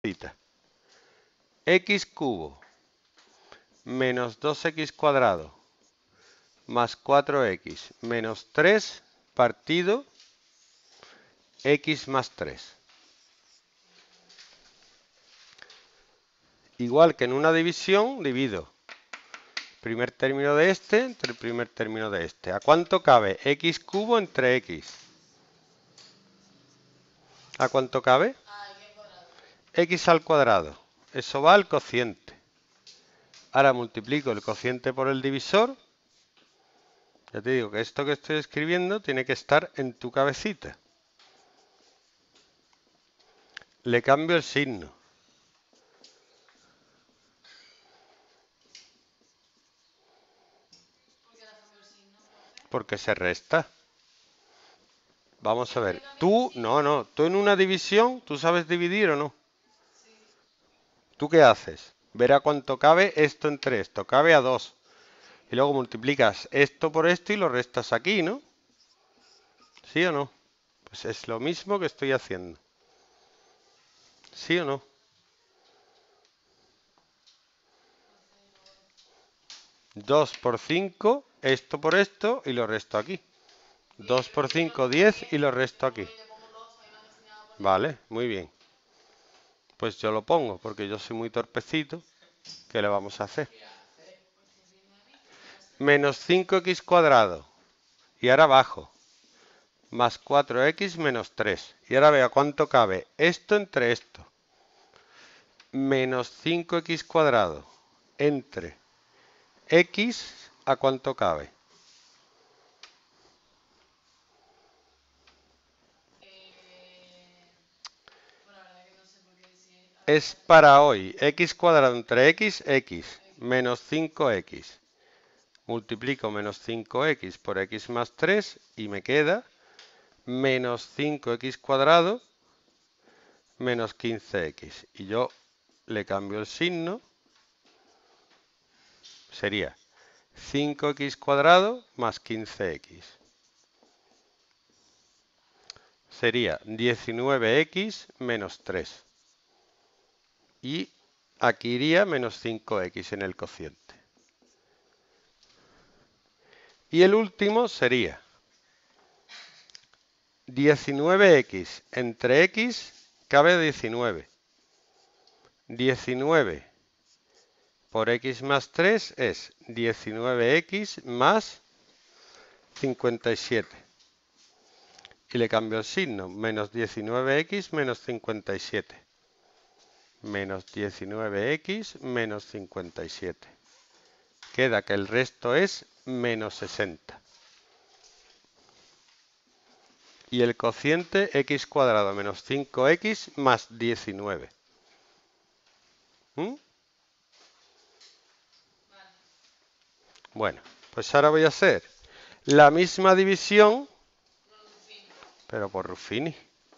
cabecita. X cubo menos 2x cuadrado más 4x menos 3 partido x más 3. Igual que en una división, divido el primer término de este entre el primer término de este. ¿A cuánto cabe x cubo entre x? ¿A cuánto cabe? X al cuadrado. Eso va al cociente. Ahora multiplico el cociente por el divisor. Ya te digo que esto que estoy escribiendo tiene que estar en tu cabecita. Le cambio el signo. Porque se resta. Vamos a ver. Tú en una división, ¿tú sabes dividir o no? ¿Tú qué haces? Ver a cuánto cabe esto entre esto. Cabe a 2. Y luego multiplicas esto por esto y lo restas aquí, ¿no? ¿Sí o no? Pues es lo mismo que estoy haciendo. ¿Sí o no? Dos por 5, esto por esto y lo resto aquí. 2 por 5, 10 y lo resto aquí. Vale, muy bien. Pues yo lo pongo porque yo soy muy torpecito. ¿Qué le vamos a hacer? Menos 5x cuadrado. Y ahora bajo. Más 4x menos 3. Y ahora veo cuánto cabe esto entre esto. Menos 5x cuadrado entre x, ¿a cuánto cabe? Es para hoy. X cuadrado entre x, x. Menos 5x. Multiplico menos 5x por x más 3 y me queda menos 5x cuadrado menos 15x. Y yo le cambio el signo. Sería 5x cuadrado más 15x. Sería 19x menos 3. Y aquí iría menos 5x en el cociente. Y el último sería 19x entre x cabe 19. 19 por x más 3 es 19x más 57. Y le cambio el signo, menos 19x menos 57. Menos 19x menos 57. Queda que el resto es menos 60. Y el cociente x cuadrado menos 5x más 19. Bueno, pues ahora voy a hacer la misma división, pero por Ruffini.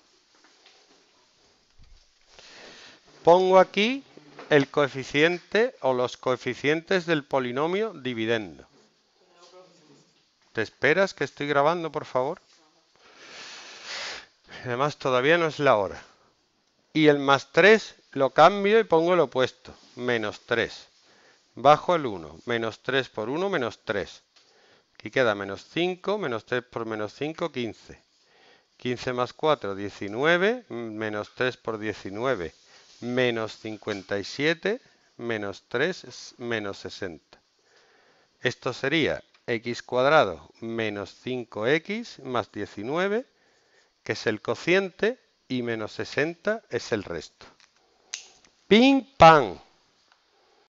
Pongo aquí el coeficiente o los coeficientes del polinomio dividendo. ¿Te esperas que estoy grabando, por favor? Además, todavía no es la hora. Y el más 3 lo cambio y pongo el opuesto, menos 3. Bajo el 1, menos 3 por 1, menos 3. Aquí queda menos 5, menos 3 por menos 5, 15. 15 más 4, 19, menos 3 por 19, menos 57, menos 3 es menos 60. Esto sería x cuadrado menos 5x más 19, que es el cociente, y menos 60 es el resto. ¡Pim, pam!